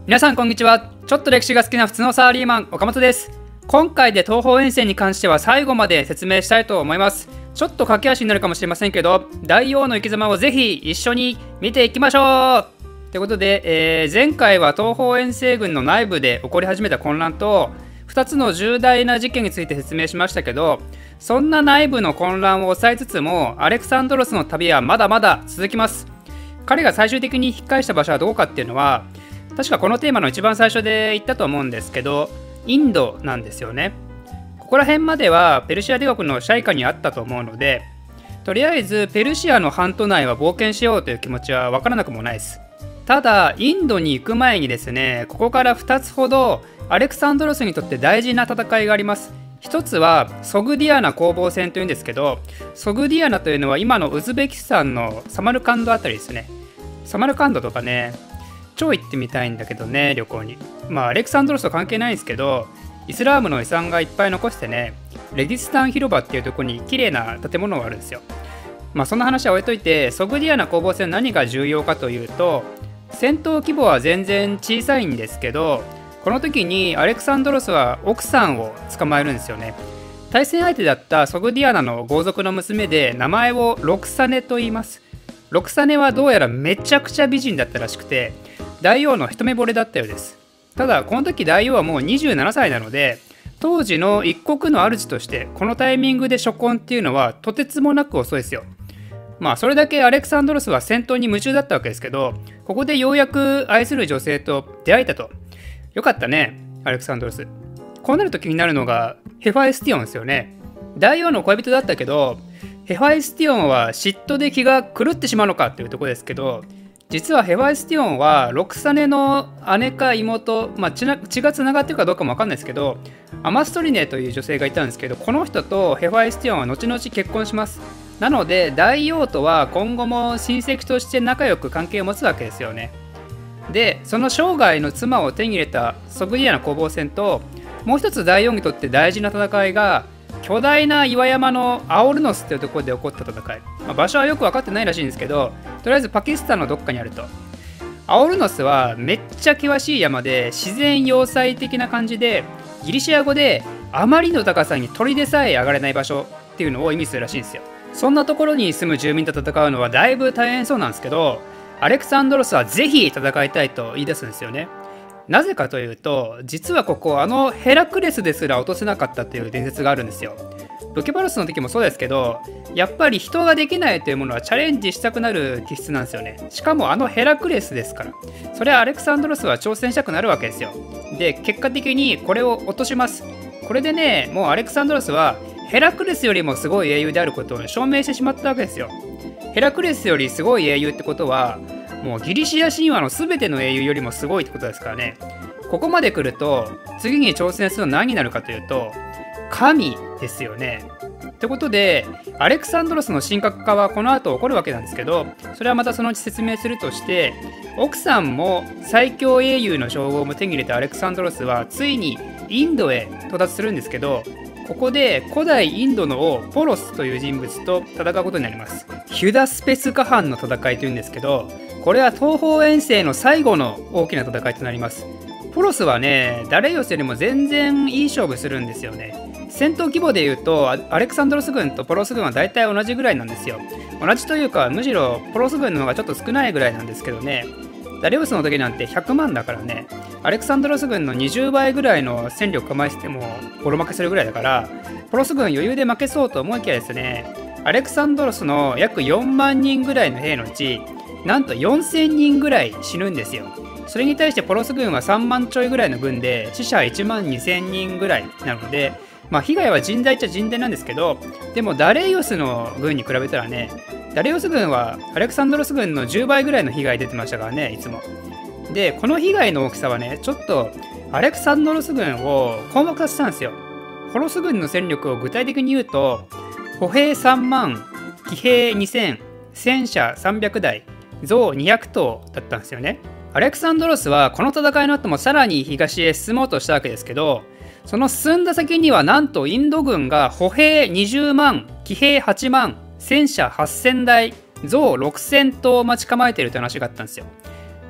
皆さんこんにちは。ちょっと歴史が好きな普通のサラリーマン岡本です。今回で東方遠征に関しては最後まで説明したいと思います。ちょっと駆け足になるかもしれませんけど、大王の生き様をぜひ一緒に見ていきましょうということで、前回は東方遠征軍の内部で起こり始めた混乱と2つの重大な事件について説明しましたけど、そんな内部の混乱を抑えつつもアレクサンドロスの旅はまだまだ続きます。彼が最終的に引き返した場所はどこかっていうのは、確かこのテーマの一番最初で言ったと思うんですけど、インドなんですよね。ここら辺まではペルシア帝国の支配下にあったと思うので、とりあえずペルシアの半島内は冒険しようという気持ちは分からなくもないです。ただインドに行く前にですね、ここから2つほどアレクサンドロスにとって大事な戦いがあります。一つはソグディアナ攻防戦というんですけど、ソグディアナというのは今のウズベキスタンのサマルカンドあたりですね。サマルカンドとかね、超行ってみたいんだけどね、旅行に。アレクサンドロスと関係ないんですけど、イスラームの遺産がいっぱい残してね、レギスタン広場っていうところに綺麗な建物があるんですよ。そんな話は置いといて、ソグディアナ攻防戦何が重要かというと、戦闘規模は全然小さいんですけど、この時にアレクサンドロスは奥さんを捕まえるんですよね。対戦相手だったソグディアナの豪族の娘で、名前をロクサネと言います。ロクサネはどうやらめちゃくちゃ美人だったらしくて、大王の一目惚れだったようです。ただこの時大王はもう27歳なので、当時の一国の主としてこのタイミングで初婚っていうのはとてつもなく遅いですよ。それだけアレクサンドロスは戦闘に夢中だったわけですけど、ここでようやく愛する女性と出会えたと。よかったね、アレクサンドロス。こうなると気になるのがヘファイスティオンですよね。大王の恋人だったけど、ヘファイスティオンは嫉妬で気が狂ってしまうのかっていうところですけど、実はヘファイスティオンはロクサネの姉か妹、血がつながってるかどうかも分かんないですけど、アマストリネという女性がいたんですけど、この人とヘファイスティオンは後々結婚します。なので大王とは今後も親戚として仲良く関係を持つわけですよね。で、その生涯の妻を手に入れたソグディアナ攻防戦と、もう一つ大王にとって大事な戦いが巨大な岩山のアオルノスというところで起こった戦い。場所はよく分かってないらしいんですけど、とりあえずパキスタンのどっかにあると。アオルノスはめっちゃ険しい山で自然要塞的な感じで、ギリシア語であまりの高さに砦さえ上がれない場所っていうのを意味するらしいんですよ。そんなところに住む住民と戦うのはだいぶ大変そうなんですけど、アレクサンドロスはぜひ戦いたいと言い出すんですよね。なぜかというと、実はここヘラクレスですら落とせなかったという伝説があるんですよ。ブケバルスの時もそうですけど、やっぱり人ができないというものはチャレンジしたくなる気質なんですよね。しかもヘラクレスですから、それはアレクサンドロスは挑戦したくなるわけですよ。で、結果的にこれを落とします。これでね、もうアレクサンドロスはヘラクレスよりもすごい英雄であることを証明してしまったわけですよ。ヘラクレスよりすごい英雄ってことは、もうギリシア神話の全ての英雄よりもすごいってことですからね。ここまで来ると次に挑戦するのは何になるかというと、神ですよね。ってことでアレクサンドロスの神格化はこの後起こるわけなんですけど、それはまたそのうち説明するとして、奥さんも最強英雄の称号も手に入れたアレクサンドロスはついにインドへ到達するんですけど、ここで古代インドの王ポロスという人物と戦うことになります。ヒュダスペスカ藩の戦いというんですけど、これは東方遠征の最後の大きな戦いとなります。ポロスはね、ダレイオスよりも全然いい勝負するんですよね。戦闘規模でいうとアレクサンドロス軍とポロス軍は大体同じぐらいなんですよ。同じというか、むしろポロス軍の方がちょっと少ないぐらいなんですけどね。ダレイオスの時なんて100万だからね、アレクサンドロス軍の20倍ぐらいの戦力構えてもボロ負けするぐらいだから、ポロス軍余裕で負けそうと思いきやですね、アレクサンドロスの約4万人ぐらいの兵のうち、なんと4000人ぐらい死ぬんですよ。それに対してポロス軍は3万ちょいぐらいの軍で死者1万2000人ぐらいなので、被害は甚大っちゃ甚大なんですけど、でもダレイオスの軍に比べたらね、ダレイオス軍はアレクサンドロス軍の10倍ぐらいの被害出てましたからね、いつも。で、この被害の大きさはね、ちょっとアレクサンドロス軍を困惑させたんですよ。ポロス軍の戦力を具体的に言うと、歩兵3万、騎兵2000、戦車300台、象200頭だったんですよね。アレクサンドロスはこの戦いの後もさらに東へ進もうとしたわけですけど、その進んだ先にはなんとインド軍が歩兵20万、騎兵8万、戦車8000台、象6000頭待ち構えているという話があったんですよ。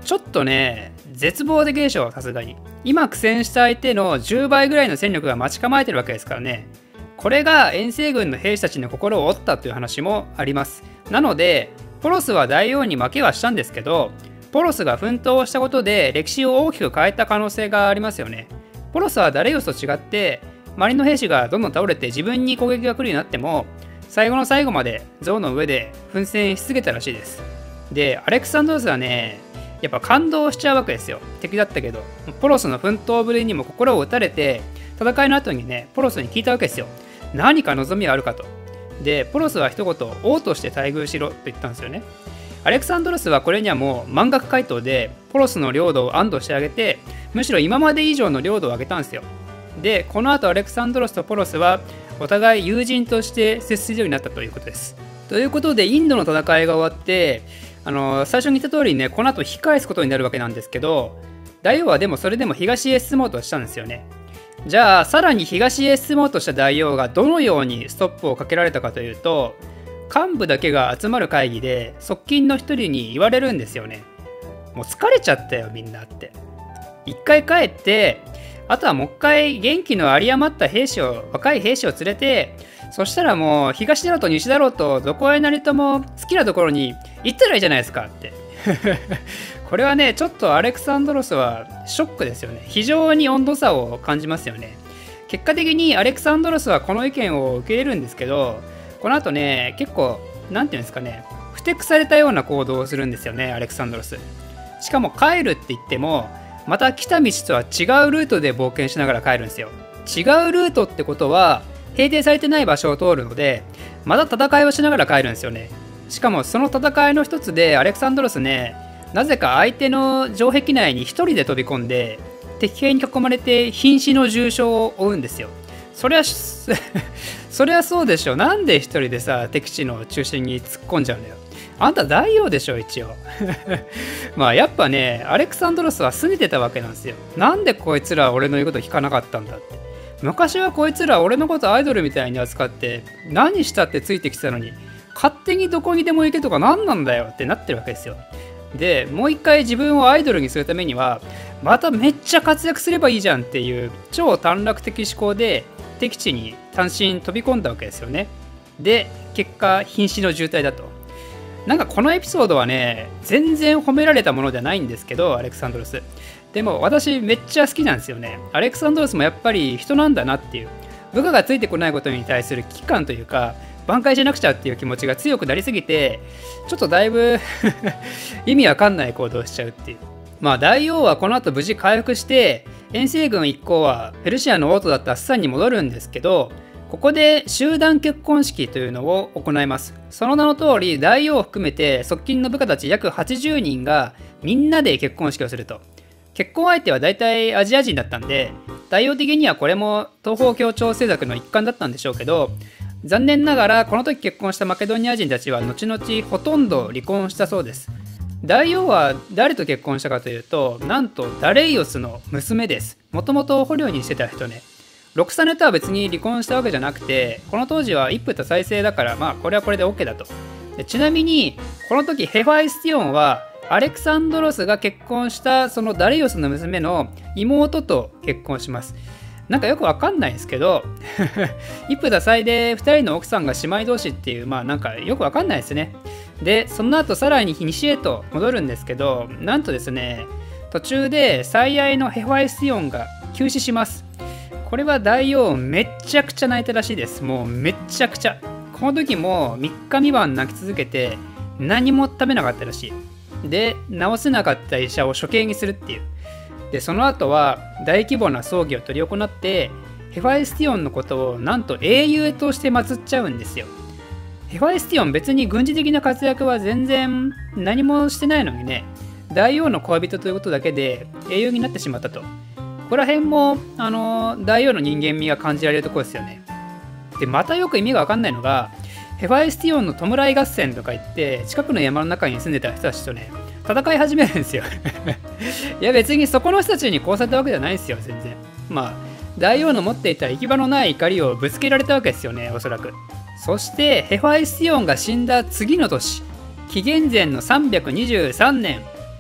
ちょっとね、絶望的でしょ、さすがに。今苦戦した相手の10倍ぐらいの戦力が待ち構えてるわけですからね。これが遠征軍の兵士たちの心を折ったという話もあります。なので、ポロスは大王に負けはしたんですけど、ポロスが奮闘したことで歴史を大きく変えた可能性がありますよね。ポロスはダレイオスと違って、周りの兵士がどんどん倒れて自分に攻撃が来るようになっても、最後の最後まで象の上で奮戦し続けたらしいです。で、アレクサンドロスはね、やっぱ感動しちゃうわけですよ。敵だったけど。ポロスの奮闘ぶりにも心を打たれて、戦いの後にね、ポロスに聞いたわけですよ。何か望みはあるかと。で、ポロスは一言、王として待遇しろと言ったんですよね。アレクサンドロスはこれにはもう満額回答で、ポロスの領土を安堵してあげて、むしろ今まで以上の領土をあげたんですよ。で、この後アレクサンドロスとポロスはお互い友人として接するようになったということです。ということで、インドの戦いが終わって、最初に言った通りね、この後引き返すことになるわけなんですけど、大王はでもそれでも東へ進もうとしたんですよね。じゃあ、さらに東へ進もうとした大王がどのようにストップをかけられたかというと、幹部だけが集まる会議で側近の一人に言われるんですよね。もう疲れちゃったよ、みんなって。一回帰って、あとはもう一回元気の有り余った若い兵士を連れて、そしたらもう東だろうと西だろうとどこへなりとも好きなところに行ったらいいじゃないですかってこれはね、ちょっとアレクサンドロスはショックですよね。非常に温度差を感じますよね。結果的にアレクサンドロスはこの意見を受け入れるんですけど、この後ね、結構なんていうんですかね、ふてくされたような行動をするんですよね、アレクサンドロス。しかも帰るって言っても、また来た道とは違うルートで冒険しながら帰るんですよ。違うルートってことは平定されてない場所を通るので、また戦いをしながら帰るんですよね。しかもその戦いの一つでアレクサンドロスね、なぜか相手の城壁内に一人で飛び込んで敵兵に囲まれて瀕死の重傷を負うんですよ。そりゃそうでしょ。なんで一人でさ、敵地の中心に突っ込んじゃうのよ。あんた大王でしょ、一応まあやっぱね、アレクサンドロスは拗ねてたわけなんですよ。なんでこいつら俺の言うこと聞かなかったんだって。昔はこいつら俺のことアイドルみたいに扱って何したってついてきてたのに、勝手にどこにでも行けとか何なんだよってなってるわけですよ。で、もう一回自分をアイドルにするためには、まためっちゃ活躍すればいいじゃんっていう超短絡的思考で敵地に単身飛び込んだわけですよね。で、結果瀕死の重体だと。なんかこのエピソードはね、全然褒められたものじゃないんですけど、アレクサンドロス。でも私めっちゃ好きなんですよね。アレクサンドロスもやっぱり人なんだなっていう、部下がついてこないことに対する危機感というか、挽回しなくちゃっていう気持ちが強くなりすぎて、ちょっとだいぶ意味わかんない行動をしちゃうっていう。まあ大王はこの後無事回復して、遠征軍一行はペルシアの王都だったアッサンに戻るんですけど、ここで集団結婚式というのを行います。その名の通り、大王を含めて側近の部下たち約80人がみんなで結婚式をすると。結婚相手は大体アジア人だったんで、大王的にはこれも東方協調政策の一環だったんでしょうけど、残念ながらこの時結婚したマケドニア人たちは後々ほとんど離婚したそうです。大王は誰と結婚したかというと、なんとダレイオスの娘です。もともと捕虜にしてた人ね。ロクサネとは別に離婚したわけじゃなくて、この当時は一夫多妻制だから、まあこれはこれで OK だと。ちなみにこの時ヘファイスティオンはアレクサンドロスが結婚したそのダレイオスの娘の妹と結婚します。なんかよくわかんないですけど一夫多妻で2人の奥さんが姉妹同士っていう、まあなんかよくわかんないですね。で、その後さらに西へと戻るんですけど、なんとですね、途中で最愛のヘファイスティオンが急死します。これは大王めっちゃくちゃ泣いたらしいです。もうめっちゃくちゃ。この時も3日3晩泣き続けて何も食べなかったらしい。で、治せなかった医者を処刑にするっていう。で、その後は大規模な葬儀を執り行って、ヘファイスティオンのことをなんと英雄として祀っちゃうんですよ。ヘファイスティオン別に軍事的な活躍は全然何もしてないのにね、大王の恋人ということだけで英雄になってしまったと。ここら辺も大王の人間味が感じられるところですよね。で、またよく意味が分かんないのが、ヘファイスティオンの弔い合戦とか言って近くの山の中に住んでた人たちとね、戦い始めるんですよいや別にそこの人たちにこうされたわけじゃないですよ、全然。まあ大王の持っていた行き場のない怒りをぶつけられたわけですよね、おそらく。そしてヘファイスティオンが死んだ次の年、紀元前の323年、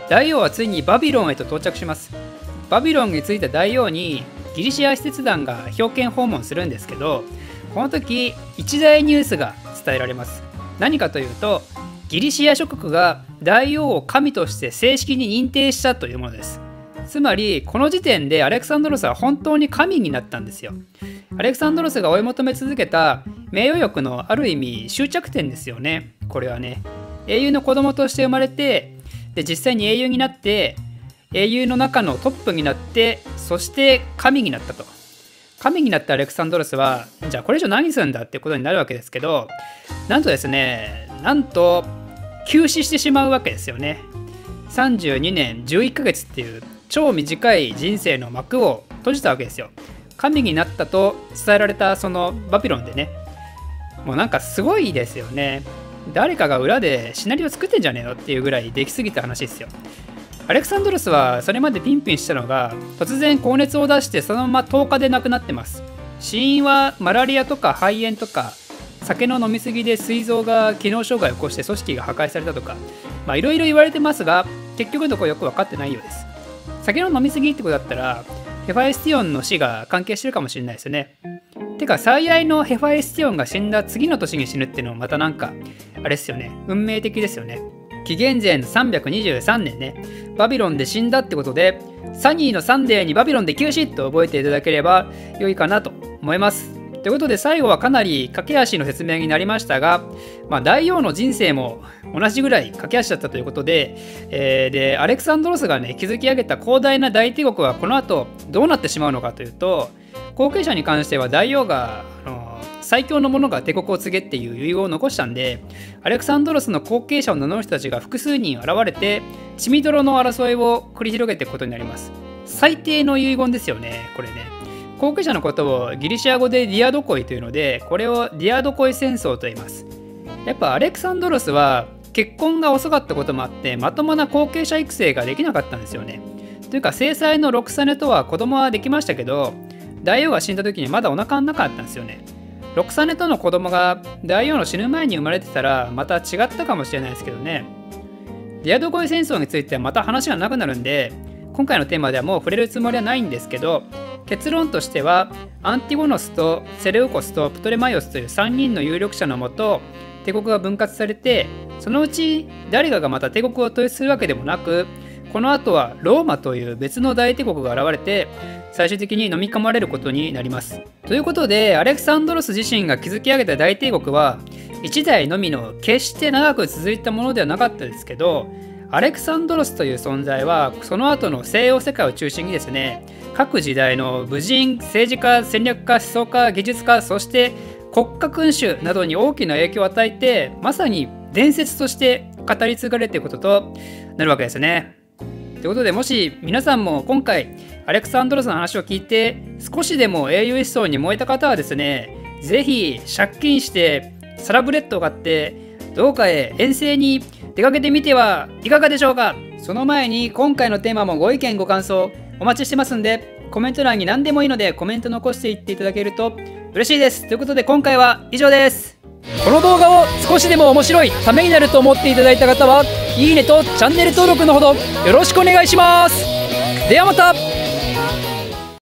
大王はついにバビロンへと到着します。バビロンに着いた大王にギリシア使節団が表敬訪問するんですけど、この時一大ニュースが伝えられます。何かというと、ギリシア諸国が大王を神として正式に認定したというものです。つまりこの時点でアレクサンドロスは本当に神になったんですよ。アレクサンドロスが追い求め続けた名誉欲のある意味終着点ですよね。これはね、英雄の子供として生まれて、で実際に英雄になって、英雄の中のトップになって、そして神になったと。神になったアレクサンドロスは、じゃあこれ以上何するんだってことになるわけですけど、なんとですね、なんと急死してしまうわけですよね。32年11ヶ月っていう超短い人生の幕を閉じたわけですよ。神になったと伝えられたそのバビロンでね、もうなんかすごいですよね。誰かが裏でシナリオ作ってんじゃねえよっていうぐらいできすぎた話ですよ。アレクサンドロスはそれまでピンピンしたのが突然高熱を出してそのまま10日で亡くなってます。死因はマラリアとか肺炎とか酒の飲み過ぎで膵臓が機能障害を起こして組織が破壊されたとか、いろいろ言われてますが、結局のところよく分かってないようです。酒の飲み過ぎってことだったらヘファイスティオンの死が関係してるかもしれないですよね。てか最愛のヘファイスティオンが死んだ次の年に死ぬっていうのもまたなんかあれですよね、運命的ですよね。紀元前の323年ね、バビロンで死んだってことで、サニーのサンデーにバビロンで休止と覚えていただければ良いかなと思います。ということで最後はかなり駆け足の説明になりましたが、大王の人生も同じぐらい駆け足だったということで、でアレクサンドロスがね築き上げた広大な大帝国はこの後どうなってしまうのかというと、後継者に関しては大王が最強の者が帝国を継げっていう遺言を残したんで、アレクサンドロスの後継者を名乗る人たちが複数人現れて血みどろの争いを繰り広げていくことになります。最低の遺言ですよね、これね。後継者のことをギリシア語でディアドコイというので、これをディアドコイ戦争と言います。やっぱアレクサンドロスは結婚が遅かったこともあってまともな後継者育成ができなかったんですよね。というか正妻のロクサネとは子供はできましたけど、大王が死んだ時にまだお腹の中だったんですよね。ロクサネとの子供が大王の死ぬ前に生まれてたらまた違ったかもしれないですけどね。ディアドコイ戦争についてはまた話がなくなるんで、今回のテーマではもう触れるつもりはないんですけど、結論としてはアンティゴノスとセレウコスとプトレマイオスという3人の有力者のもと帝国が分割されて、そのうち誰かがまた帝国を統一するわけでもなく、この後はローマという別の大帝国が現れて最終的に飲み込まれることになります。ということでアレクサンドロス自身が築き上げた大帝国は一代のみの決して長く続いたものではなかったですけど、アレクサンドロスという存在はその後の西洋世界を中心にですね、各時代の武人、政治家、戦略家、思想家、技術家、そして国家君主などに大きな影響を与えて、まさに伝説として語り継がれていくこととなるわけですね。ということで、もし皆さんも今回アレクサンドロスの話を聞いて少しでも英雄思想に燃えた方はですね、ぜひ借金してサラブレッドを買ってどうかへ遠征に出かけてみてはいかがでしょうか。その前に今回のテーマもご意見ご感想お待ちしてますんで、コメント欄に何でもいいのでコメント残していっていただけると嬉しいです。ということで今回は以上です。この動画を少しでも面白い、ためになると思っていただいた方はいいねとチャンネル登録のほどよろしくお願いします。ではまた。